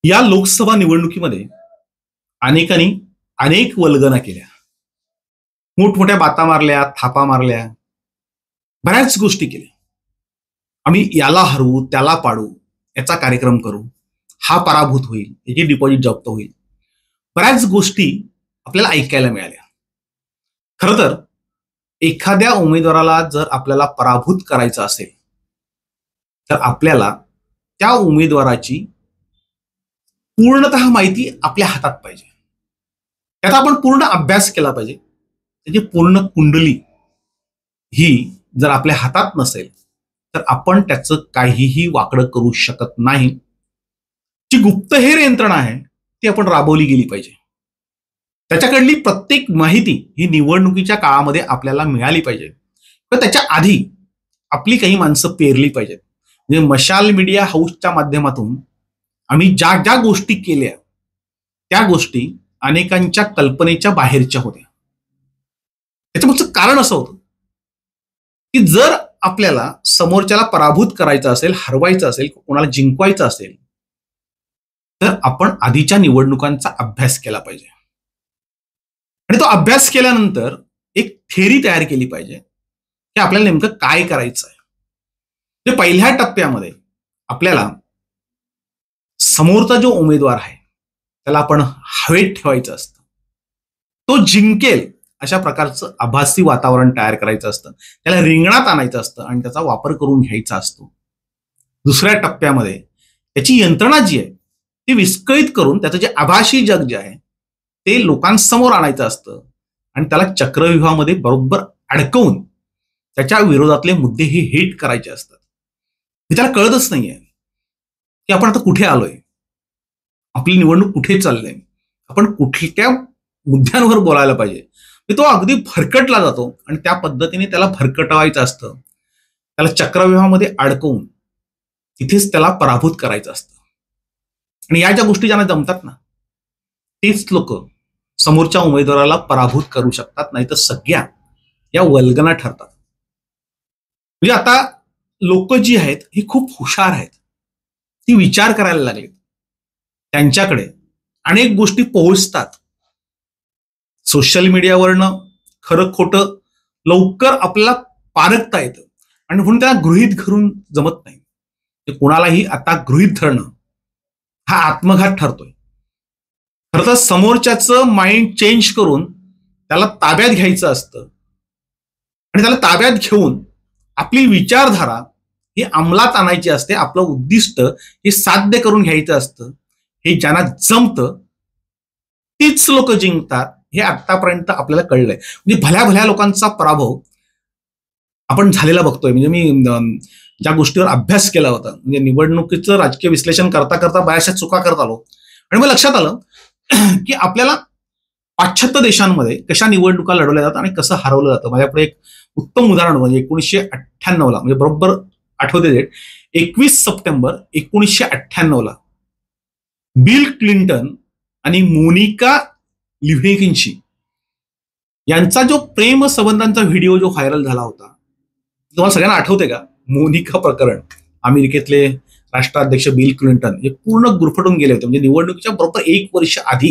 या लोकसभा निवडणुकीमध्ये अनेकांनी अनेक वल्गना केल्या, मोठमोठ्या बाता मारल्या, थापा मारल्या, बऱ्याच गोष्टी केल्या. आम्ही याला हरवू, त्याला पाडू, याचा कार्यक्रम करू, हा पराभूत होईल, याची डिपॉझिट जप्त होईल. बऱ्याच गोष्टी आपल्याला ऐकायला मिळाल्या. खरं तर एखाद्या उमेदवाराला जर आपल्याला पराभूत करायचं असेल तर आपल्याला त्या उमेदवाराची पूर्णतः माहिती आपल्या हातात पाहिजे. त्याचा आपण पूर्ण अभ्यास केला पाहिजे. त्याची पूर्ण कुंडली ही जर आपल्या हातात नसेल तर आपण त्याचं काहीही वाकडं करू शकत नाही. जी गुप्तहेर यंत्रणा आहे ती आपण राबवली गेली पाहिजे. त्याच्याकडली प्रत्येक माहिती ही निवडणुकीच्या काळामध्ये आपल्याला मिळाली पाहिजे. तर त्याच्या आधी आपली काही माणसं पेरली पाहिजेत. म्हणजे मशाल मीडिया हाऊसच्या माध्यमातून आम्ही ज्या ज्या गोष्टी केल्या त्या गोष्टी अनेकांच्या कल्पनेच्या बाहेरच्या होत्या. त्याच्यामागचं कारण असं होतं की जर आपल्याला समोरच्याला पराभूत करायचं असेल, हरवायचं असेल, कोणाला जिंकवायचं असेल तर आपण आधीच्या निवडणुकांचा अभ्यास केला पाहिजे. आणि तो अभ्यास केल्यानंतर एक थेरी तयार केली पाहिजे की आपल्याला नेमकं काय करायचं आहे. म्हणजे पहिल्या टप्प्यामध्ये आपल्याला समोरचा जो उमेदवार आहे त्याला आपण हवेत ठेवायचं असतं. तो जिंकेल अशा प्रकारचं आभासी वातावरण तयार करायचं असतं. त्याला रिंगणात आणायचं असतं आणि त्याचा वापर करून घ्यायचा असतो. दुसऱ्या टप्प्यामध्ये त्याची यंत्रणा जी आहे ती विस्कळीत करून त्याचं जे आभासी जग जे आहे ते लोकांसमोर आणायचं असतं आणि त्याला चक्रव्यूहामध्ये बरोबर अडकवून त्याच्या विरोधातले मुद्दे हे हिट करायचे असतात. हे त्याला कळतच नाहीये की आपण आता कुठे आलोय, आपली निवडणूक कुठे चाललंय, आपण कुठल्या मुद्द्यांवर बोलायला पाहिजे. तो अगदी भरकटला जातो आणि त्या पद्धतीने त्याला भरकटवायचं असतं. त्याला चक्रव्यूहामध्ये अडकवून तिथेच त्याला पराभूत करायचं असतं. आणि या ज्या गोष्टी ज्यांना जमतात ना तेच लोक समोरच्या उमेदवाराला पराभूत करू शकतात. नाही तर सगळ्या या वल्गना ठरतात. म्हणजे आता लोक जी आहेत ही खूप हुशार आहेत. ती विचार करायला लागली. त्यांच्याकडे अनेक गोष्टी पोहोचतात. सोशल मीडियावरनं खरं खोटं लवकर आपल्याला पारखता येतं आणि म्हणून त्याला गृहीत धरून जमत नाही. कोणालाही आता गृहीत धरणं हा आत्मघात ठरतोय. खरं तर समोरच्याचं माइंड चेंज करून त्याला ताब्यात घ्यायचं असतं आणि त्याला ताब्यात घेऊन आपली विचारधारा ही अंमलात आणायची असते. आपलं उद्दिष्ट हे साध्य करून घ्यायचं असतं. हे ज्यांना जमतं तीच लोक जिंकतात हे आतापर्यंत आपल्याला कळलंय. म्हणजे भल्या भल्या लोकांचा पराभव आपण झालेला बघतोय. म्हणजे मी ज्या गोष्टीवर अभ्यास केला होता म्हणजे निवडणुकीचं राजकीय विश्लेषण करता करता बऱ्याचशा चुका करत आलो आणि मग लक्षात आलं की आपल्याला पाश्चात्य देशांमध्ये कशा निवडणुका लढवल्या जातात आणि कसं हरवलं जातं. माझ्यापुढे एक उत्तम उदाहरण म्हणजे 1998 म्हणजे बरोबर आठवते डेट 21 सप्टेंबर 1998 बिल क्लिंटन आणि मोनिका लिव्हिन्स्की यांचा जो प्रेम संबंधांचा व्हिडिओ जो व्हायरल झाला होता तुम्हाला सगळ्यांना आठवते का? मोनिका प्रकरण. अमेरिकेतले राष्ट्राध्यक्ष बिल क्लिंटन हे पूर्ण गुरफटून गेले होते. म्हणजे निवडणुकीच्या बरोबर 1 वर्ष आधी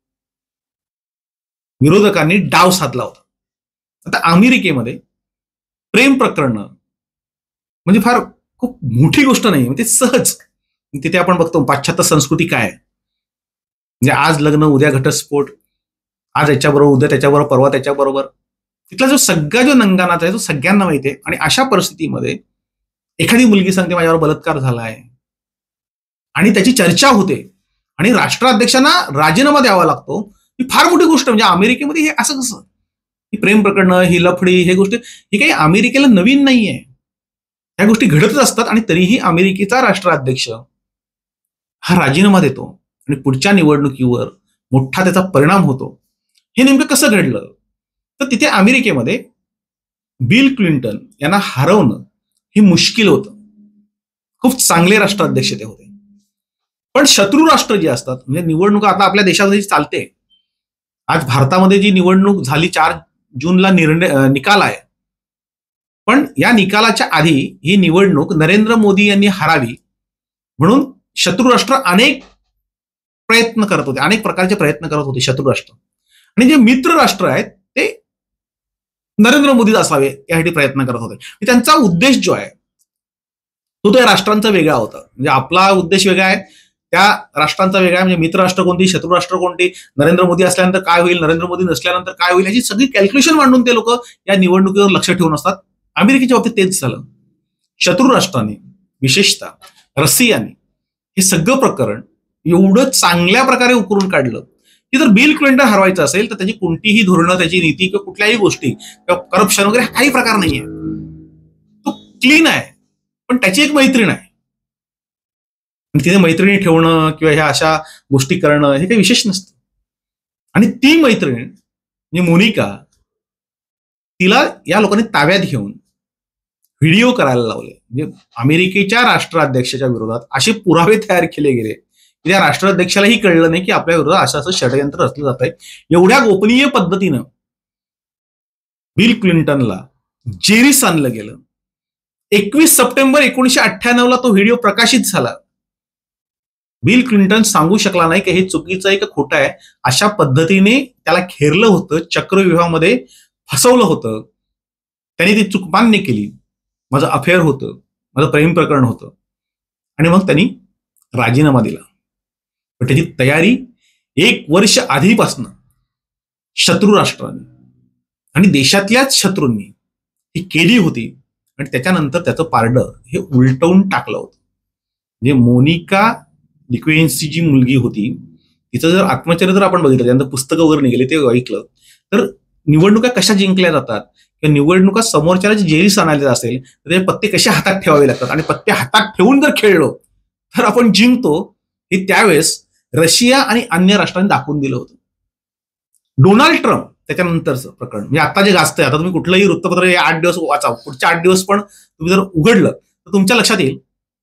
विरोधकांनी डाव साधला होता. आता अमेरिकेमध्ये प्रेम प्रकरण म्हणजे फार खूप मोठी गोष्ट नाही. म्हणजे सहज तिथे आपण बघतो पाश्चात्य संस्कृती काय आहे. म्हणजे आज लग्न, उद्या घटस्फोट, आज याच्याबरोबर, उद्या त्याच्याबरोबर, परवा त्याच्याबरोबर. तिथला जो सगळा जो नंगानाच आहे तो सगळ्यांना माहिती आहे. आणि अशा परिस्थितीमध्ये एखादी मुलगी सांगते माझ्यावर बलात्कार झाला आहे आणि त्याची चर्चा होते आणि राष्ट्राध्यक्षांना राजीनामा द्यावा लागतो. ही फार मोठी गोष्ट. म्हणजे अमेरिकेमध्ये हे असं कसं, ही प्रेम प्रकरणं, ही लफडी, हे गोष्टी ही काही अमेरिकेला नवीन नाहीये. ह्या गोष्टी घडतच असतात आणि तरीही अमेरिकेचा राष्ट्राध्यक्ष हा राजीनामा देतो आणि पुढच्या निवडणुकीवर मोठा त्याचा परिणाम होतो. हे नेमकं कसं घडलं? तर तिथे अमेरिकेमध्ये बिल क्लिंटन यांना हरवणं हे मुश्किल होतं. खूप चांगले राष्ट्राध्यक्ष ते होते. पण शत्रू राष्ट्र जे असतात म्हणजे निवडणुका आता आपल्या देशामध्ये चालते. आज भारतामध्ये जी निवडणूक झाली 4 जूनला निकाल आहे. पण या निकालाच्या आधी ही निवडणूक नरेंद्र मोदी यांनी हरावी म्हणून शत्रू राष्ट्र अनेक प्रयत्न करत होते, अनेक प्रकारचे प्रयत्न करत होते शत्रू राष्ट्र. आणि जे मित्र राष्ट्र आहेत ते नरेंद्र मोदी असावे यासाठी प्रयत्न करत होते. त्यांचा उद्देश जो आहे तो त्या राष्ट्रांचा वेगळा होता. म्हणजे आपला उद्देश वेगळा आहे, त्या राष्ट्रांचा वेगळा आहे. म्हणजे मित्र राष्ट्र कोणती, शत्रू राष्ट्र कोणती, नरेंद्र मोदी असल्यानंतर काय होईल, नरेंद्र मोदी नसल्यानंतर काय होईल, याची सगळी कॅल्क्युलेशन मांडून ते लोक या निवडणुकीवर लक्ष ठेवून असतात. अमेरिकेच्या बाबतीत तेच झालं. शत्रू राष्ट्रांनी, विशेषतः रशियाने हे सगळं प्रकरण एवढं चांगल्या प्रकारे उकरून काढलं की जर बिल क्लिंटन हरवायचं असेल तर त्याची कोणतीही धोरणं, त्याची नीती किंवा कुठल्याही गोष्टी किंवा करप्शन वगैरे काही प्रकार नाहीये. तो क्लीन आहे. पण त्याची एक मैत्रीण आहे. तिथे मैत्रिणी ठेवणं किंवा ह्या अशा गोष्टी करणं हे काही विशेष नसतं. आणि ती मैत्रीण म्हणजे मोनिका, तिला या लोकांनी ताब्यात घेऊन व्हिडिओ करायला लावले. म्हणजे अमेरिकेच्या राष्ट्राध्यक्षाच्या विरोधात असे पुरावे तयार केले गेले की त्या राष्ट्राध्यक्षालाही कळलं नाही की आपल्या विरोधात असं असं षडयंत्र रचलं जात आहे. एवढ्या गोपनीय पद्धतीनं बिल क्लिंटनला जेरीस आणलं गेलं. 21 सप्टेंबर 1998 तो व्हिडिओ प्रकाशित झाला. बिल क्लिंटन सांगू शकला नाही की हे चुकीचं आहे का खोटं आहे. अशा पद्धतीने त्याला घेरलं होतं, चक्रव्यूहामध्ये फसवलं होतं. त्यांनी ती चूक मान्य केली. माझं अफेअर होतं, माझं प्रेम प्रकरण होतं. आणि मग त्यांनी राजीनामा दिला. पण त्याची तयारी 1 वर्ष आधीपासून शत्रू राष्ट्रांनी आणि देशातल्याच शत्रूंनी ही केली होती. आणि त्याच्यानंतर त्याचं पारडं हे उलटवून टाकलं होतं. म्हणजे मोनिका लिक्विन्सी जी मुलगी होती, तिचं जर आत्मचरित्र आपण बघितलं, त्यानंतर पुस्तकं वगैरे निघाले ते ऐकलं, तर निवडणुका कशा जिंकल्या जातात किंवा निवडणुका समोरच्याला जेरीस आणायला असेल तर ते पत्ते कसे हातात ठेवावे लागतात आणि पत्ते हातात ठेवून जर खेळलो तर आपण जिंकतो. हे त्यावेळेस रशिया आणि अन्य राष्ट्रांनी दाखवून दिलं होतं. डोनाल्ड ट्रम्प त्याच्यानंतरचं प्रकरण म्हणजे आता जे गाजतंय, आता तुम्ही कुठलंही वृत्तपत्र हे 8 दिवस वाचा, पुढच्या 8 दिवस पण तुम्ही जर उघडलं तर तुमच्या लक्षात येईल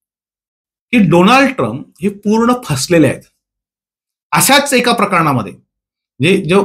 की डोनाल्ड ट्रम्प हे पूर्ण फसलेले आहेत. अशाच एका प्रकरणामध्ये म्हणजे जो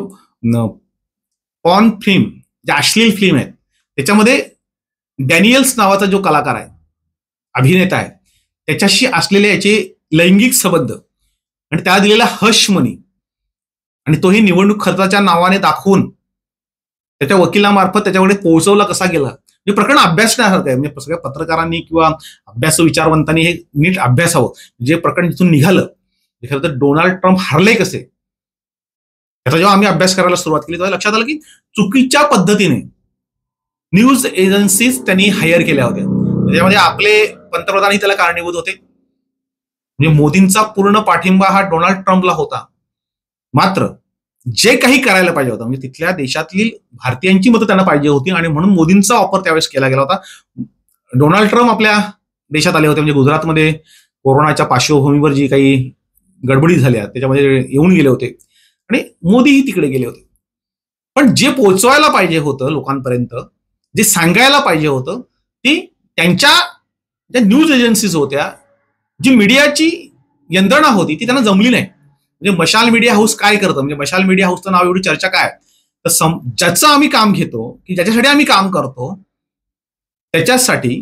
पॉर्न फिल्म, जे अश्लील फिल्म आहेत, त्याच्यामध्ये डॅनियल्स नावाचा जो कलाकार आहे, अभिनेता आहे, त्याच्याशी असलेले याचे लैंगिक संबंध आणि त्याला दिलेला हश मनी आणि तोही निवडणूक खर्चाच्या नावाने दाखवून त्याच्या वकिलामार्फत त्याच्याकडे पोहोचवला कसा गेला, हे प्रकरण अभ्यासण्यासारखं आहे. म्हणजे सगळ्या पत्रकारांनी किंवा अभ्यासू विचारवंतांनी हे नीट अभ्यासावं. जे प्रकरण तिथून निघालं, खरं तर डोनाल्ड ट्रम्प हरले कसे, त्याचा जेव्हा आम्ही अभ्यास करायला सुरुवात केली तेव्हा लक्षात आलं की चुकीच्या पद्धतीने न्यूज एजन्सीज त्यांनी हायर केल्या होत्या. त्याच्यामध्ये आपले पंतप्रधानही त्याला कारणीभूत होते. म्हणजे मोदींचा पूर्ण पाठिंबा हा डोनाल्ड ट्रम्पला होता. मात्र जे काही करायला पाहिजे होतं, म्हणजे तिथल्या देशातील भारतीयांची मतं त्यांना पाहिजे होती आणि म्हणून मोदींचा वापर त्यावेळेस केला गेला होता. डोनाल्ड ट्रम्प आपल्या देशात आले होते. म्हणजे गुजरातमध्ये कोरोनाच्या पार्श्वभूमीवर जी काही गडबडी झाल्या त्याच्यामध्ये येऊन गेले होते आणि मोदीही तिकडे गेले होते. पण जे पोहोचवायला पाहिजे होतं लोकांपर्यंत, जे सांगायला पाहिजे होतं, ती त्यांच्या ज्या न्यूज एजन्सीज होत्या, जी मीडियाची यंत्रणा होती, ती त्यांना जमली नाही. म्हणजे मशाल मीडिया हाऊस काय करतं, म्हणजे मशाल मीडिया हाऊसचं नाव एवढी चर्चा काय, तर ज्याचं आम्ही काम घेतो की ज्याच्यासाठी आम्ही काम करतो त्याच्यासाठी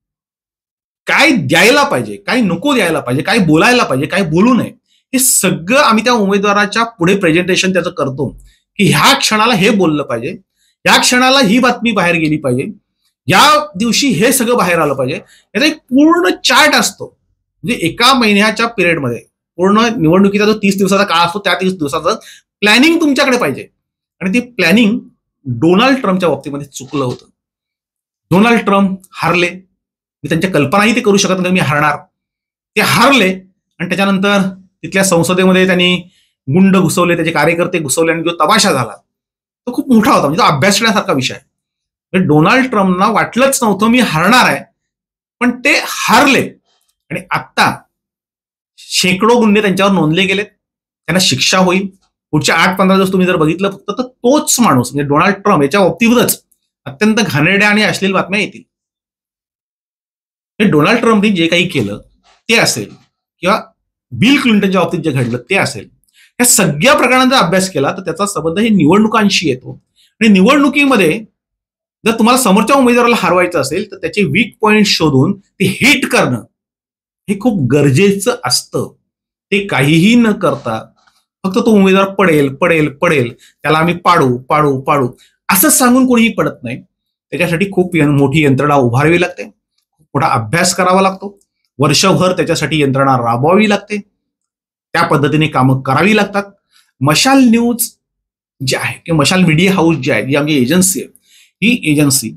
काय द्यायला पाहिजे, काय नको द्यायला पाहिजे, काय बोलायला पाहिजे, काय बोलू नये, हे सगळं आम्ही त्या उमेदवाराच्या पुढे प्रेझेंटेशन त्याचं करतो की ह्या क्षणाला हे बोललं पाहिजे, या क्षणाला ही बातमी बाहेर गेली पाहिजे, या दिवशी हे सगळं बाहेर आलं पाहिजे. याचा एक पूर्ण चार्ट असतो. म्हणजे एका महिन्याच्या पिरियडमध्ये पूर्ण निवडणुकीचा जो 30 दिवसाचा काळ असतो त्या 30 दिवसाचं प्लॅनिंग तुमच्याकडे पाहिजे. आणि ती प्लॅनिंग डोनाल्ड ट्रम्पच्या बाबतीमध्ये चुकलं होतं. Donald Trump हारले. मी त्यांच्या कल्पनाही ते करू शकत नाही मी हारणार. ते हारले आणि त्याच्यानंतर तिथल्या संसदेमध्ये त्यांनी गुंड घुसवले, त्याचे कार्यकर्ते घुसवले आणि जो तमाशा झाला तो खूप मोठा होता. म्हणजे तो अभ्यासण्यासारखा विषय आहे. म्हणजे डोनाल्ड ट्रम्पना वाटलंच नव्हतं मी हारणार आहे, पण ते हारले. आणि आता शेकडो गुन्हे त्यांच्यावर नोंदले गेलेत, त्यांना शिक्षा होईल. पुढच्या 8-15 दिवस तुम्ही जर बघितलं फक्त तर तोच माणूस म्हणजे डोनाल्ड ट्रम्प याच्या बाबतीतच अत्यंत घाणेरड्या आणि अश्लील बातम्या येतील. डोनाल्ड ट्रम्पने जे काही केलं ते असेल किंवा बिल क्लिंटनच्या बाबतीत जे घडलं ते असेल, या सगळ्या प्रकरणांचा अभ्यास केला तर त्याचा संबंध हे निवडणुकांशी येतो. आणि निवडणुकीमध्ये जर तुम्हाला समोरच्या उमेदवाराला हरवायचं असेल तर त्याचे वीक पॉइंट शोधून ते हिट करणं हे खूप गरजेचं असतं. ते काहीही न करता फक्त तो उमेदवार पडेल पडेल पडेल, त्याला आम्ही पाडू पाडू पाडू असं सांगून कोणीही पडत नाही. त्याच्यासाठी खूप मोठी यंत्रणा उभारावी लागते, खूप मोठा अभ्यास करावा लागतो, वर्षभर त्याच्यासाठी यंत्रणा राबवावी लागते, त्या पद्धतीने कामं करावी लागतात. मशाल न्यूज जे आहे किंवा मशाल मीडिया हाऊस जे आहे, जी आमची एजन्सी आहे, ही एजन्सी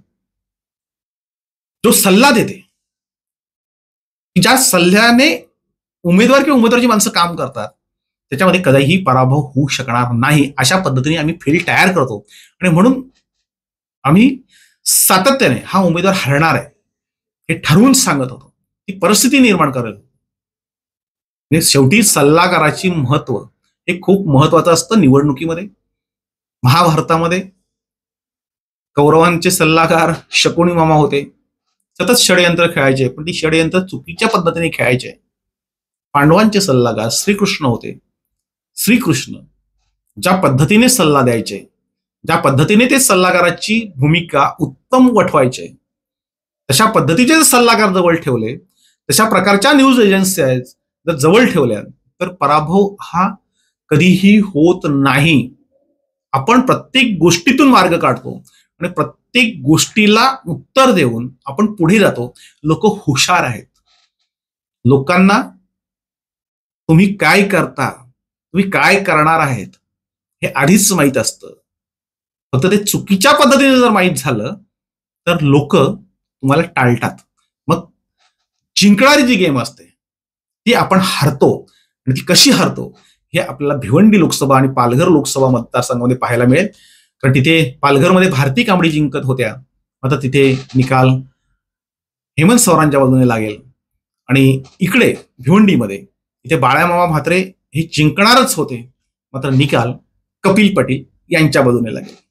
जो सल्ला देते, ज्या सल्ल्याने उमेदवार किंवा उमेदवाराची माणसं काम करतात, त्याच्यामध्ये कधीही पराभव होऊ शकणार नाही अशा पद्धतीने आम्ही फील्ड तयार करतो. आणि म्हणून आम्ही सातत्याने हा उमेदवार हरणार आहे हे ठरवून सांगत होतो. ती परिस्थिती निर्माण करेल. म्हणजे शेवटी सल्लागाराची महत्व हे खूप महत्वाचं असतं निवडणुकीमध्ये. महाभारतामध्ये कौरवांचे सल्लागार शकुनी मामा होते. सतत षडयंत्र खेळायचे, पण ती षडयंत्र चुकीच्या पद्धतीने खेळायचे. पांडवांचे सल्लागार श्रीकृष्ण होते. श्रीकृष्ण ज्या पद्धतीने सल्ला द्यायचे, ज्या पद्धतीने ते सल्लागाराची भूमिका उत्तम वठवायचे, तशा पद्धतीचे जर सल्लागार जवळ ठेवले, तशा प्रकारच्या न्यूज एजन्सी आहेत जर जवळ ठेवल्या, तर पराभव हा कधीही होत नाही. आपण प्रत्येक गोष्टीतून मार्ग काढतो आणि प्रत्येक गोष्टीला उत्तर देऊन आपण पुढे जातो. लोक हुशार आहेत. लोकांना तुम्ही काय करता, तुम्ही काय करणार आहेत हे आधीच माहीत असतं. फक्त ते चुकीच्या पद्धतीने जर माहीत झालं तर लोक तुम्हाला टाळतात. मग जिंकणारी जी गेम असते ती आपण हरतो. आणि ती कशी हरतो हे आपल्याला भिवंडी लोकसभा आणि पालघर लोकसभा मतदारसंघामध्ये पाहायला मिळेल. कारण तिथे पालघरमध्ये भारती कांबळी जिंकत होत्या, आता तिथे निकाल हेमंत सवरांच्या बाजूने लागेल. आणि इकडे भिवंडीमध्ये इथे बाळामामा म्हात्रे हे जिंकणारच होते, मात्र निकाल कपिल पाटील यांच्या बाजूने लागेल.